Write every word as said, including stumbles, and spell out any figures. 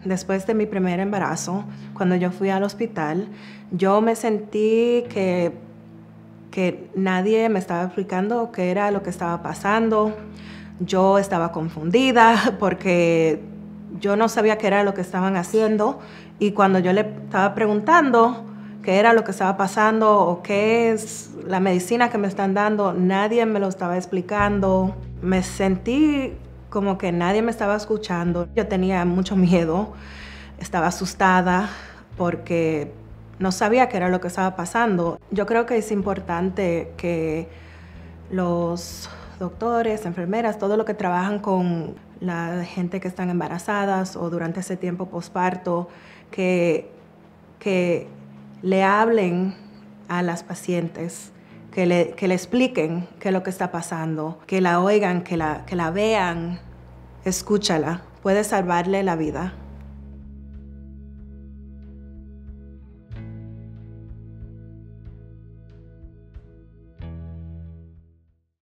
Después de mi primer embarazo, cuando yo fui al hospital, yo me sentí que, que nadie me estaba explicando qué era lo que estaba pasando. Yo estaba confundida porque yo no sabía qué era lo que estaban haciendo, y cuando yo le estaba preguntando qué era lo que estaba pasando o qué es la medicina que me están dando, nadie me lo estaba explicando. Me sentí como que nadie me estaba escuchando. Yo tenía mucho miedo, estaba asustada porque no sabía qué era lo que estaba pasando. Yo creo que es importante que los doctores, enfermeras, todo lo que trabajan con la gente que están embarazadas o durante ese tiempo posparto, que, que le hablen a las pacientes, que le, que le expliquen qué es lo que está pasando, que la oigan, que la, que la vean, escúchala, puede salvarle la vida.